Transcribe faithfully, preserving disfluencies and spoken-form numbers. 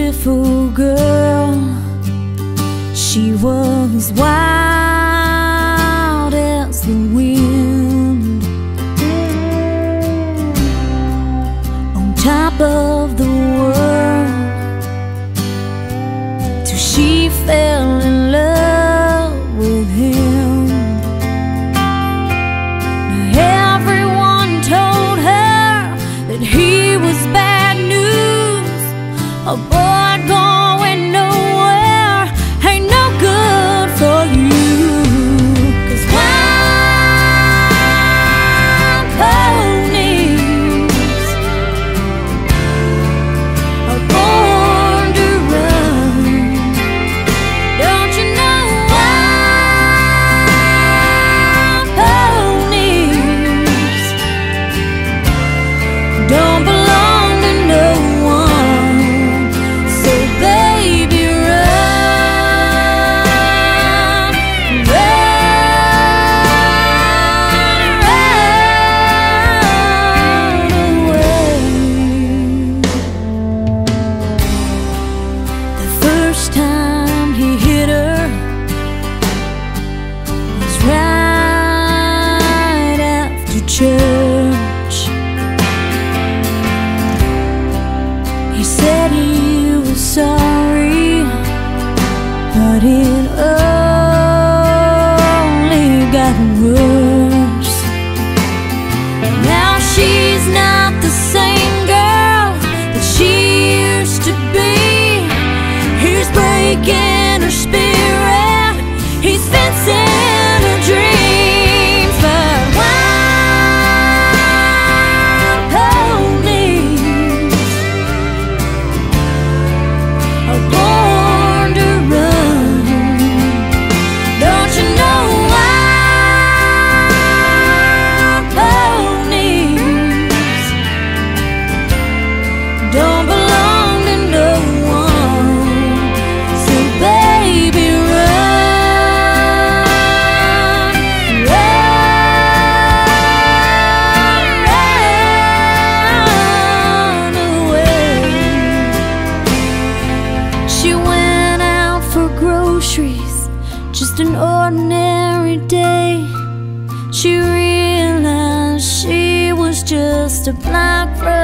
beautiful girl. She was wild as the wind, on top of the world, till she fell in love with him. Now everyone told her that he was bad news, a boy going nowhere ain't no good for you. 'Cause wild ponies are born to run. Don't you know wild ponies don't belong to no one? So baby, run, run, run away. The first time he hit her was right after church. He said he was sorry, but it only got worse. Now she's not the same girl that she used to be. He's breaking her spirit, he's fencing her dreams. But wild ponies are born to run. Don't you know wild ponies don't belong to no one? So baby, run, run, run away. She went out for groceries, just an ordinary day. She realized she was just a black rose